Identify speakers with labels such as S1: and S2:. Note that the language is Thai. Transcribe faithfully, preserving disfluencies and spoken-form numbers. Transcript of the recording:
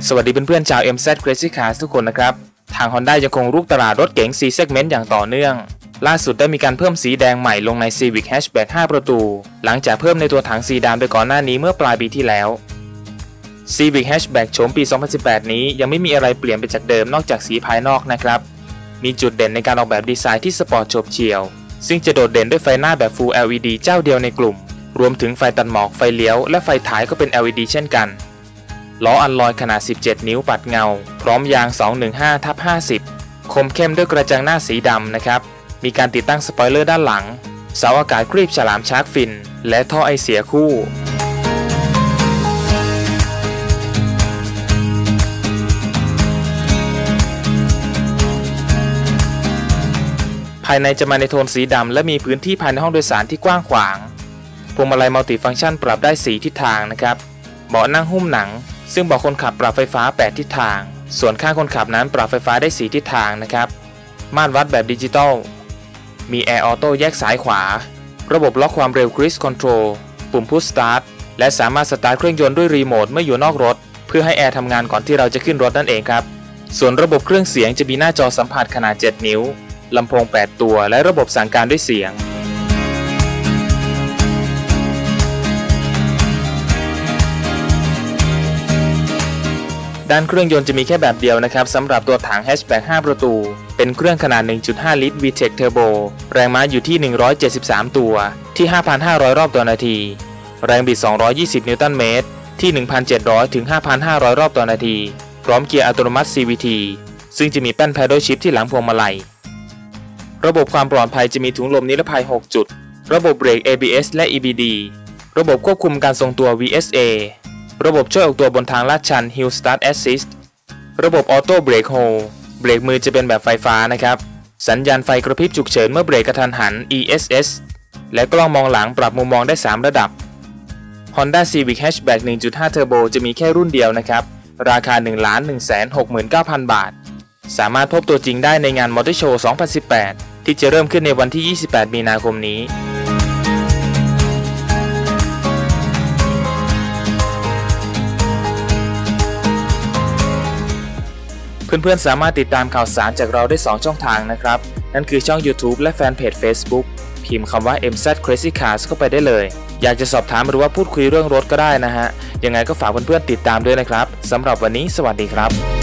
S1: สวัสดีเพื่อนๆชาว เอ็ม แซด Crazy Cars ทุกคนนะครับทาง Honda ยังคงรุกตลาดรถเก๋ง C Segment อย่างต่อเนื่องล่าสุดได้มีการเพิ่มสีแดงใหม่ลงใน Civic Hatchback ห้าประตูหลังจากเพิ่มในตัวถังซีดานไปก่อนหน้านี้เมื่อปลายปีที่แล้ว Civic Hatchback โฉมปี สองพันสิบแปด นี้ยังไม่มีอะไรเปลี่ยนไปจากเดิมนอกจากสีภายนอกนะครับมีจุดเด่นในการออกแบบดีไซน์ที่สปอร์ตโฉบเฉี่ยวซึ่งจะโดดเด่นด้วยไฟหน้าแบบ Full แอล อี ดี เจ้าเดียวในกลุ่มรวมถึงไฟตัดหมอกไฟเลี้ยวและไฟท้ายก็เป็น แอล อี ดี เช่นกันล้ออัลลอยขนาดสิบเจ็ดนิ้วปัดเงาพร้อมยาง สองหนึ่งห้าทับห้าสิบ คมเข้มด้วยกระจังหน้าสีดำนะครับมีการติดตั้งสปอยเลอร์ด้านหลังเสาอากาศครีบฉลามชาร์กฟินและท่อไอเสียคู่ภายในจะมาในโทนสีดำและมีพื้นที่ภายในห้องโดยสารที่กว้างขวางพวงมาลัยมัลติฟังก์ชันปรับได้สี่ทิศทางนะครับเบาะนั่งหุ้มหนังซึ่งเบาะคนขับปรับไฟฟ้าแปดทิศทางส่วนข้างคนขับนั้นปรับไฟฟ้าได้สี่ทิศทางนะครับม่านวัดแบบดิจิตอลมีแอร์ออโต้แยกซ้ายขวาระบบล็อกความเร็ว Cruise Control ปุ่ม Push Start และสามารถสตาร์ทเครื่องยนต์ด้วยรีโมทเมื่ออยู่นอกรถเพื่อให้แอร์ทำงานก่อนที่เราจะขึ้นรถนั่นเองครับส่วนระบบเครื่องเสียงจะมีหน้าจอสัมผัสขนาดเจ็ดนิ้วลำโพงแปดตัวและระบบสั่งการด้วยเสียงด้านเครื่องยนต์จะมีแค่แบบเดียวนะครับสำหรับตัวถังแฮชแบ็กห้าประตูเป็นเครื่องขนาด หนึ่งจุดห้า ลิตร วี เทค Turbo แรงม้าอยู่ที่หนึ่งร้อยเจ็ดสิบสามตัวที่ ห้าพันห้าร้อย รอบต่อนาทีแรงบิดสองร้อยยี่สิบนิวตันเมตรที่ หนึ่งพันเจ็ดร้อย ถึง ห้าพันห้าร้อย รอบต่อนาทีพร้อมเกียร์อัตโนมัติ ซี วี ที ซึ่งจะมีแป้น Paddle Shift ที่หลังพวงมาลัยระบบความปลอดภัยจะมีถุงลมนิรภัยหกจุดระบบเบรก เอ บี เอส และ อี บี ดี ระบบควบคุมการทรงตัว วี เอส เอ ระบบช่วยออกตัวบนทางลาดชัน Hill Start Assist ระบบ Auto Brake Hold เบรกมือจะเป็นแบบไฟฟ้านะครับสัญญาณไฟกระพริบฉุกเฉินเมื่อเบรกกระทันหัน อี เอส เอส และกล้องมองหลังปรับมุมมองได้สามระดับ Honda Civic Hatchback หนึ่งจุดห้า Turbo จะมีแค่รุ่นเดียวนะครับราคา หนึ่งล้านหนึ่งแสนหกหมื่นเก้าพัน บาทสามารถพบตัวจริงได้ในงาน Motor Show สองพันสิบแปดที่จะเริ่มขึ้นในวันที่ยี่สิบแปดมีนาคมนี้เพื่อนๆสามารถติดตามข่าวสารจากเราได้สองช่องทางนะครับนั่นคือช่อง YouTube และแฟนเพจ Facebook พิมพ์คำว่า เอ็ม แซด Crazy Cars เข้าไปได้เลยอยากจะสอบถามหรือว่าพูดคุยเรื่องรถก็ได้นะฮะยังไงก็ฝากเพื่อนๆติดตามด้วยนะครับสำหรับวันนี้สวัสดีครับ